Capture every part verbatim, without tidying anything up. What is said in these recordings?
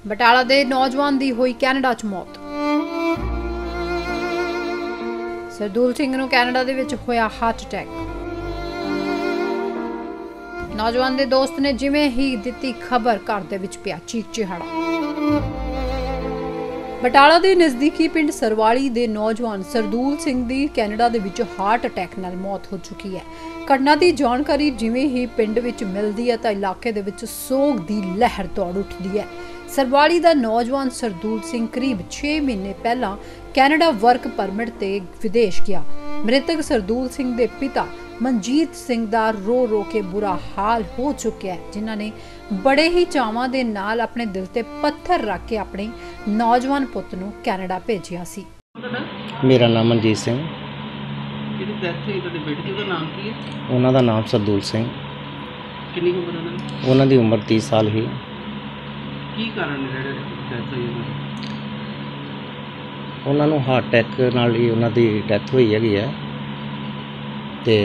ਬਟਾਲਾ ਦੇ ਨੌਜਵਾਨ ਦੀ ਹੋਈ ਕੈਨੇਡਾ 'ਚ ਮੌਤ। ਸਰਦੂਲ ਸਿੰਘ ਨੂੰ ਕੈਨੇਡਾ ਦੇ ਵਿੱਚ ਹੋਇਆ ਹਾਰਟ ਅਟੈਕ। ਨੌਜਵਾਨ ਦੇ ਦੋਸਤ ਨੇ ਜਿਵੇਂ ਹੀ ਦਿੱਤੀ ਖਬਰ ਘਰ ਦੇ ਵਿੱਚ ਪਿਆ ਚੀਕ ਚਿਹਾੜਾ। ਬਟਾਲਾ ਦੇ ਨਜ਼ਦੀਕੀ ਪਿੰਡ ਸਰਵਾਲੀ ਦੇ ਨੌਜਵਾਨ ਸਰਦੂਲ ਸਿੰਘ ਦੀ ਕੈਨੇਡਾ ਦੇ ਵਿੱਚ ਹਾਰਟ ਅਟੈਕ ਨਾਲ ਮੌਤ ਹੋ ਚੁੱਕੀ ਹੈ। ਘਟਨਾ ਦੀ ਜਾਣਕਾਰੀ ਜਿਵੇਂ ਹੀ ਪਿੰਡ ਵਿੱਚ ਮਿਲਦੀ ਹੈ ਤਾਂ ਇਲਾਕੇ ਦੇ ਵਿੱਚ ਸੋਗ ਦੀ ਲਹਿਰ ਦੌੜ ਉੱਠਦੀ ਹੈ। ਸਰਵਾਲੀ ਦਾ ਨੌਜਵਾਨ ਸਰਦੂਲ ਸਿੰਘ ਕਰੀਬ ਛੇ ਮਹੀਨੇ ਪਹਿਲਾਂ ਕੈਨੇਡਾ ਵਰਕ ਪਰਮਿਟ ਤੇ ਵਿਦੇਸ਼ ਗਿਆ। ਮ੍ਰਿਤਕ ਸਰਦੂਲ ਸਿੰਘ ਦੇ ਪਿਤਾ ਮਨਜੀਤ ਸਿੰਘ ਦਾ ਰੋ ਰੋ ਕੇ ਬੁਰਾ ਹਾਲ ਹੋ ਚੁੱਕਿਆ ਹੈ, ਜਿਨ੍ਹਾਂ ਨੇ ਬੜੇ ਹੀ ਚਾਵਾਂ ਦੇ ਨਾਲ ਆਪਣੇ ਦਿਲ ਤੇ ਪੱਥਰ ਰੱਖ ਕੇ ਆਪਣੇ ਨੌਜਵਾਨ ਪੁੱਤ ਨੂੰ ਕੈਨੇਡਾ ਭੇਜਿਆ ਸੀ। ਮੇਰਾ ਨਾਮ ਮਨਜੀਤ ਸਿੰਘ। ਜਿਹਦੀ ਡੈਥ ਹੋਈ ਤੁਹਾਡੇ ਬੇਟੇ ਦਾ ਨਾਮ ਕੀ ਹੈ? ਉਹਨਾਂ ਦਾ ਨਾਮ ਸਰਦੂਲ ਸਿੰਘ। ਕਿੰਨੀ ਉਮਰ ਉਹਨਾਂ ਦੀ? ਉਹਨਾਂ ਦੀ ਉਮਰ ਤੀਹ ਸਾਲ ਹੀ। ਕੀ ਕਾਰਨ ਹੈ ਜਿਹੜਾ ਡੈਥ ਹੋਈ ਉਹਨਾਂ ਦੀ? ਉਹਨਾਂ ਨੂੰ ਹਾਰਟ ਅਟੈਕ ਨਾਲ ਹੀ ਉਹਨਾਂ ਦੀ ਡੈਥ ਹੋਈ ਹੈਗੀ ਹੈ। ਤੇ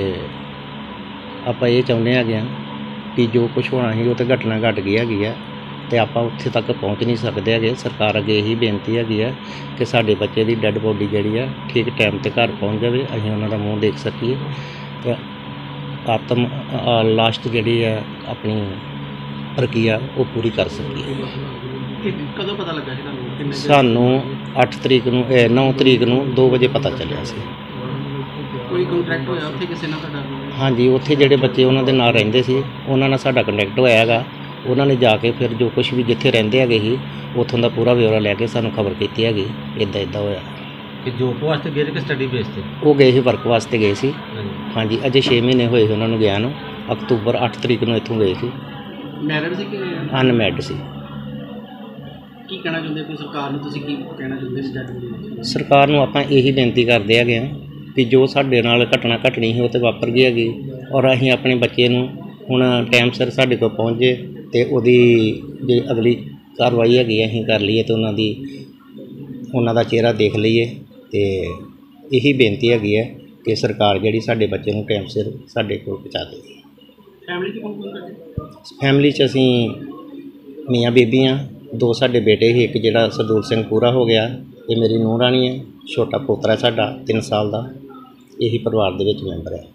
ਆਪਾਂ ਇਹ ਚਾਹੁੰਦੇ ਹੈਗੇ ਹਾਂ ਕਿ ਜੋ ਕੁਛ ਹੋਣਾ ਸੀ ਉਹ ਤਾਂ ਘਟਨਾ ਘਟ ਗਈ ਹੈਗੀ ਹੈ ਤੇ ਆਪਾਂ ਉੱਥੇ ਤੱਕ ਪਹੁੰਚ ਨਹੀਂ ਸਕਦੇ ਹੈਗੇ। ਸਰਕਾਰ ਅੱਗੇ ਇਹੀ ਬੇਨਤੀ ਹੈਗੀ ਹੈ ਕਿ ਸਾਡੇ ਬੱਚੇ ਦੀ ਡੈੱਡ ਬੋਡੀ ਜਿਹੜੀ ਹੈ ਠੀਕ ਟਾਈਮ 'ਤੇ ਘਰ ਪਹੁੰਚ ਜਾਵੇ, ਅਸੀਂ ਉਹਨਾਂ ਦਾ ਮੂੰਹ ਦੇਖ ਸਕੀਏ ਤੇ ਆਤਮ ਲਾਸਟ ਜਿਹੜੀ ਹੈ ਆਪਣੀ ਪ੍ਰਕਿਰਿਆ ਉਹ ਪੂਰੀ ਕਰ ਸਕੀਏ। ਕਦੋਂ ਪਤਾ ਲੱਗਾ ਸੀ ਤੁਹਾਨੂੰ? ਸਾਨੂੰ ਅੱਠ ਤਰੀਕ ਨੂੰ ਨੌ ਤਰੀਕ ਨੂੰ ਦੋ ਵਜੇ ਪਤਾ ਚੱਲਿਆ ਸੀ। ਕੋਈ ਕੰਟੈਕਟ ਹੋਇਆ ਉੱਥੇ ਕਿਸੇ ਨਾਲ ਤੁਹਾਡਾ? ਹਾਂਜੀ, ਉੱਥੇ ਜਿਹੜੇ ਬੱਚੇ ਉਹਨਾਂ ਦੇ ਨਾਲ ਰਹਿੰਦੇ ਸੀ ਉਹਨਾਂ ਨਾਲ ਸਾਡਾ ਕੰਟੈਕਟ ਹੋਇਆ ਹੈਗਾ। ਉਹਨਾਂ ਨੇ ਜਾ ਕੇ ਫਿਰ ਜੋ ਕੁਛ ਵੀ ਜਿੱਥੇ ਰਹਿੰਦੇ ਹੈਗੇ ਸੀ ਉੱਥੋਂ ਦਾ ਪੂਰਾ ਵਿਵਰਾ ਲੈ ਕੇ ਸਾਨੂੰ ਖਬਰ ਕੀਤੀ ਹੈਗੀ ਇੱਦਾਂ ਇੱਦਾਂ ਹੋਇਆ। ਕਿ ਜੋਬ ਵਾਸਤੇ ਗਏ ਕਿ ਸਟੱਡੀ ਬੇਸ 'ਤੇ? ਉਹ ਗਏ ਸੀ ਵਰਕ ਵਾਸਤੇ ਗਏ ਸੀ। ਹਾਂਜੀ, ਅਜੇ ਛੇ ਮਹੀਨੇ ਹੋਏ ਸੀ ਉਹਨਾਂ ਨੂੰ ਗਿਆ ਨੂੰ। ਅਕਤੂਬਰ ਅੱਠ ਤਰੀਕ ਨੂੰ ਇੱਥੋਂ ਗਏ ਸੀ। ਮੈਰਿਡ ਸੀ ਕਿ ਅਨਮੈਰਿਡ ਸੀ। ਕੀ ਕਹਿਣਾ ਚਾਹੁੰਦੇ ਕੋਈ ਸਰਕਾਰ ਨੂੰ? ਤੁਸੀਂ ਕੀ ਕਹਿਣਾ ਚਾਹੁੰਦੇ ਸੀ ਜੱਜ? ਸਰਕਾਰ ਨੂੰ ਆਪਾਂ ਇਹੀ ਬੇਨਤੀ ਕਰਦੇ ਹੈਗੇ ਹਾਂ ਕਿ ਜੋ ਸਾਡੇ ਨਾਲ ਘਟਨਾ ਘਟਣੀ ਸੀ ਉਹ ਤਾਂ ਵਾਪਰ ਗਈ ਹੈਗੀ ਔਰ ਅਸੀਂ ਆਪਣੇ ਬੱਚੇ ਨੂੰ ਹੁਣ ਟਾਈਮ ਸਿਰ ਸਾਡੇ ਕੋਲ ਪਹੁੰਚ ਜੇ ਅਤੇ ਉਹਦੀ ਜਿਹੜੀ ਅਗਲੀ ਕਾਰਵਾਈ ਹੈਗੀ ਅਸੀਂ ਕਰ ਲਈਏ ਅਤੇ ਉਹਨਾਂ ਦੀ ਉਹਨਾਂ ਦਾ ਚਿਹਰਾ ਦੇਖ ਲਈਏ। ਅਤੇ ਇਹੀ ਬੇਨਤੀ ਹੈਗੀ ਹੈ ਕਿ ਸਰਕਾਰ ਜਿਹੜੀ ਸਾਡੇ ਬੱਚੇ ਨੂੰ ਟਾਈਮ ਸਿਰ ਸਾਡੇ ਕੋਲ ਪਹੁੰਚਾ ਦੇਵੇ। ਫੈਮਿਲੀ 'ਚ ਕੌਣ ਕੌਣ ਕਰਦੇ? ਫੈਮਿਲੀ 'ਚ ਅਸੀਂ ਮੀਆਂ ਬੀਬੀ ਹਾਂ, ਦੋ ਸਾਡੇ ਬੇਟੇ ਸੀ, ਇੱਕ ਜਿਹੜਾ ਸਰਦੂਲ ਸਿੰਘ ਪੂਰਾ ਹੋ ਗਿਆ, ਇਹ ਮੇਰੀ ਨੂੰਹ ਰਾਣੀ ਹੈ, ਛੋਟਾ ਪੋਤਰਾ ਸਾਡਾ ਤਿੰਨ ਸਾਲ ਦਾ। ਇਹੀ ਪਰਿਵਾਰ ਦੇ ਵਿੱਚ ਮੈਂਬਰ ਹੈ।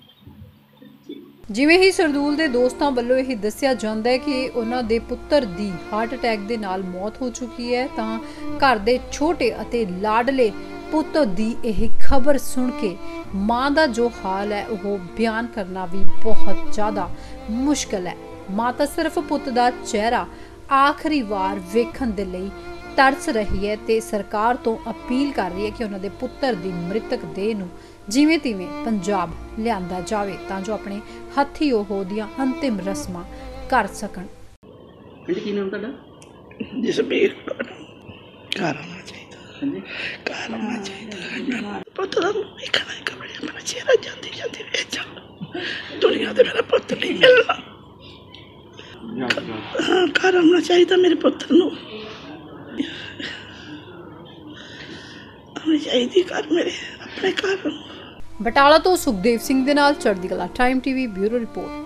ਜਿਵੇਂ ਹੀ ਸਰਦੂਲ ਦੇ ਦੋਸਤਾਂ ਵੱਲੋਂ ਇਹ ਦੱਸਿਆ ਜਾਂਦਾ ਹੈ ਕਿ ਉਹਨਾਂ ਦੇ ਪੁੱਤਰ ਦੀ ਹਾਰਟ ਅਟੈਕ ਦੇ ਨਾਲ ਮੌਤ ਹੋ ਚੁੱਕੀ ਹੈ ਤਾਂ ਘਰ ਦੇ ਛੋਟੇ ਅਤੇ ਲਾਡਲੇ ਪੁੱਤ ਦੀ ਇਹ ਖਬਰ ਸੁਣ ਕੇ ਮਾਂ ਦਾ ਜੋ ਹਾਲ ਹੈ ਉਹ ਬਿਆਨ ਕਰਨਾ ਵੀ ਬਹੁਤ ਜ਼ਿਆਦਾ ਮੁਸ਼ਕਲ ਹੈ। ਮਾਂ ਤਾਂ ਸਿਰਫ ਪੁੱਤ ਦਾ ਚਿਹਰਾ ਆਖਰੀ ਵਾਰ ਵੇਖਣ ਦੇ ਲਈ ਤਰਸ ਰਹੀ ਹੈ ਤੇ ਸਰਕਾਰ ਤੋਂ ਅਪੀਲ ਕਰ ਰਹੀ ਹੈ ਕਿ ਉਹਨਾਂ ਦੇ ਪੁੱਤਰ ਦੀ ਮ੍ਰਿਤਕ ਦੇਹ ਨੂੰ ਜਿਵੇਂ ਤਿਵੇਂ ਪੰਜਾਬ ਲਿਆਂਦਾ ਜਾਵੇ ਤਾਂ ਜੋ ਆਪਣੇ ਹੱਥੀਂ ਉਹ ਉਹਦੀਆਂ ਅੰਤਿਮ ਰਸਮਾਂ ਕਰ ਸਕਣ। ਕੀ ਨਾਮ ਤੁਹਾਡਾ? ਜਸਬੀਰ ਕੌਰ। ਘਰ ਆਉਣਾ ਚਾਹੀਦਾ, ਘਰ ਆਉਣਾ ਚਾਹੀਦਾ। ਪੁੱਤ ਦਾ ਮੂੰਹ ਵੇਖਣਾ ਇੱਕ ਵਾਰੀ, ਮੇਰਾ ਚਿਹਰਾ ਜਾਂਦੀ ਜਾਂਦੀ ਵੇਖ ਜਾ। ਦੁਨੀਆ ਤੇ ਮੇਰਾ ਪੁੱਤ ਨਹੀਂ ਮਿਲਣਾ। ਹਾਂ, ਘਰ ਆਉਣਾ ਚਾਹੀਦਾ ਮੇਰੇ ਪੁੱਤਰ ਨੂੰ। ਆਉਣੀ ਚਾਹੀਦੀ ਘਰ ਮੇਰੇ, ਆਪਣੇ ਘਰ। ਬਟਾਲਾ ਤੋਂ ਸੁਖਦੇਵ ਸਿੰਘ ਦੇ ਨਾਲ ਚੜ੍ਹਦੀ ਕਲਾ ਟਾਈਮ ਟੀਵੀ ਬਿਊਰੋ ਰਿਪੋਰਟ।